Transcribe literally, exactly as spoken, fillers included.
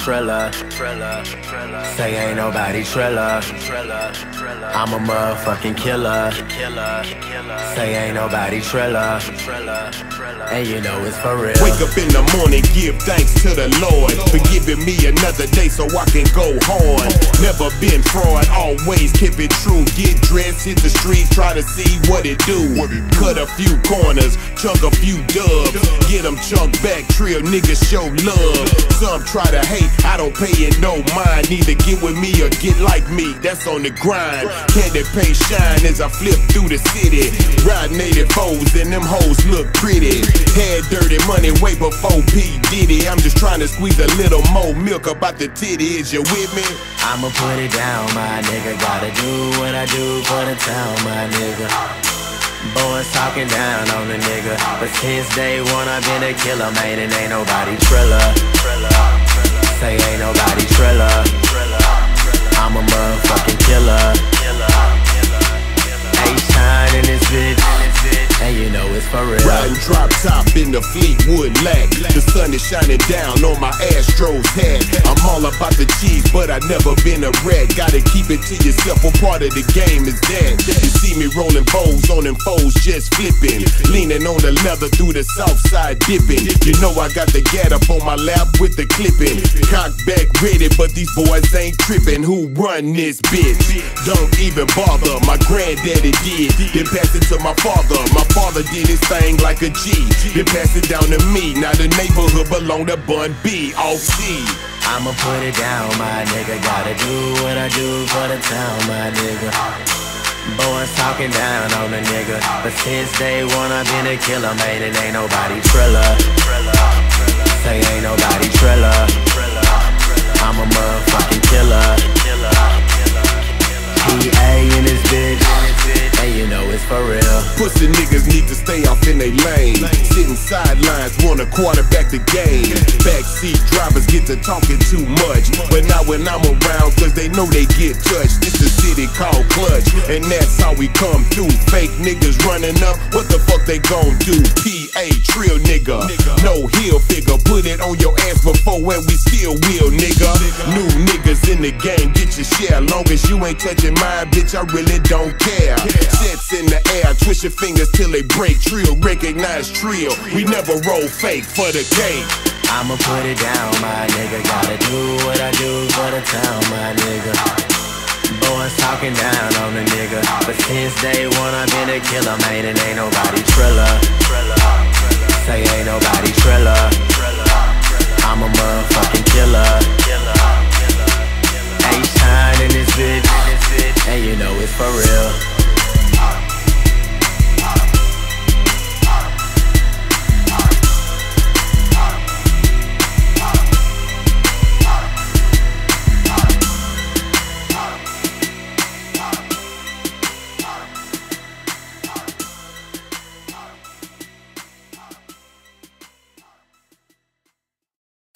Trilla. Say ain't nobody Trilla. I'm a motherfucking killer. Say ain't nobody Trilla. And you know it's for real. Wake up in the morning, give thanks to the Lord for giving me another day so I can go hard. Never been fraud, always keep it true. Get dressed, hit the streets, try to see what it do. Cut a few corners, chunk a few dubs, get them chunked back, trill niggas show love. Some try to hate, I don't pay it no mind. Either get with me or get like me, that's on the grind. Candy paint shine as I flip through the city. Ride native foes and them hoes look pretty. Had dirty money way before P. Diddy. I'm just trying to squeeze a little more milk about the titty, is you with me? I'ma put it down, my nigga. Gotta do what I do for the town, my nigga. Boys talking down on the nigga, but since day one I've been a killer, man, and ain't nobody Trilla. Say ain't nobody Trilla. I'm a motherfucking killer. H-Shine in this bitch, and you know it's for real. Riding drop top in the Fleetwood Lac. The sun is shining down on my Astros hat. I'm all about the cheese, but I never been a rat. Gotta keep it to yourself, what part of the game is that? You see me rolling bows on them foes, just flipping. Leaning on the leather through the south side dipping. You know I got the gat up on my lap with the clipping. Cock back ready, but these boys ain't tripping. Who run this bitch? Don't even bother, my granddaddy did. Then pass it to my father. My father did his thing like a G. Then pass it down to me. Now the neighborhood belong to Bun B. Off C. I'ma put it down, my nigga. Gotta do what I do for the town, my nigga. Boys talking down on the nigga, but since day one I've been a killer, man, and ain't nobody Trilla. Say ain't nobody Trilla. I'm a motherfucking killer. P A in this bitch, and you know it's for real. Pussy niggas need to stay off in they lane. Sitting sidelines, wanna quarterback the game. Backseat drivers get to talking too much, but not when I'm around, cause they know they get touched. It's the city called Clutch, and that's how we come through. Fake niggas running up, what the fuck they gon' do? P A trill nigga, no heel figure. Put it on your ass before when we still will, nigga. New niggas in the game, get your share. Long as you ain't touching mine, bitch, I really don't care. Sets in the air, twist your fingers till they break. Trill, recognize trill. We never roll fake for the cake. I'ma put it down, my nigga. Gotta do what I do for the town, my nigga. Boys talking down on the nigga, but since day one I've been a killer, man, and ain't nobody Trilla. Say ain't nobody Trilla. I'm a motherfucking killer. H-Shine in this bitch, and you know it's for real.